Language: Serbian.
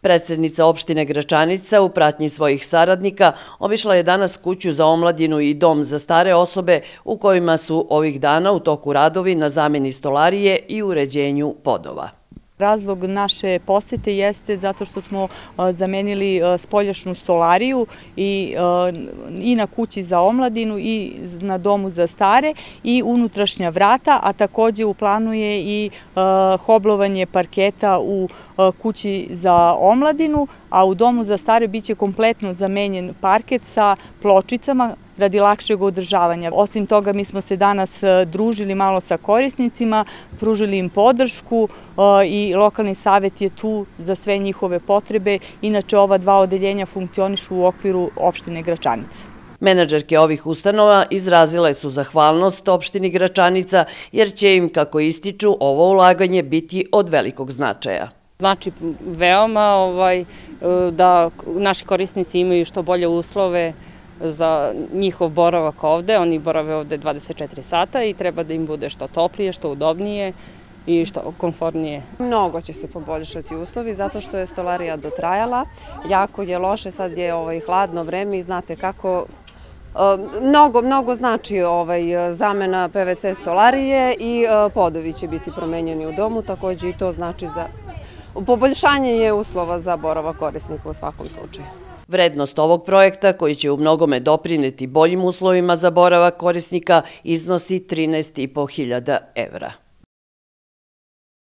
Predsednica opštine Gračanica u pratnji svojih saradnika obišla je danas kuću za omladinu i dom za stare osobe u kojima su ovih dana u toku radovi na zameni stolarije i uređenju podova. Razlog naše posete jeste zato što smo zamenili spoljašnju stolariju i na kući za omladinu i na domu za stare i unutrašnja vrata, a takođe u planu je i hoblovanje parketa u kući za omladinu, a u domu za stare biće kompletno zamenjen parket sa pločicama radi lakšeg održavanja. Osim toga, mi smo se danas družili malo sa korisnicima, pružili im podršku i lokalni savet je tu za sve njihove potrebe. Inače, ova dva odeljenja funkcionišu u okviru opštine Gračanica. Menadžerke ovih ustanova izrazile su zahvalnost opštini Gračanica jer će im, kako ističu, ovo ulaganje biti od velikog značaja. Znači veoma da naši korisnici imaju što bolje uslove za njihov boravak ovde. Oni borave ovde 24 sata i treba da im bude što toplije, što udobnije i što komfortnije. Mnogo će se poboljšati uslovi zato što je stolarija dotrajala. Jako je loše, sad je hladno vreme i znate kako mnogo znači zamena PVC stolarije i podovi će biti promenjeni u domu. Takođe i to znači za poboljšanje je uslova za boravak korisnika u svakom slučaju. Vrednost ovog projekta, koji će u mnogome doprineti boljim uslovima za boravak korisnika, iznosi 13.500 evra.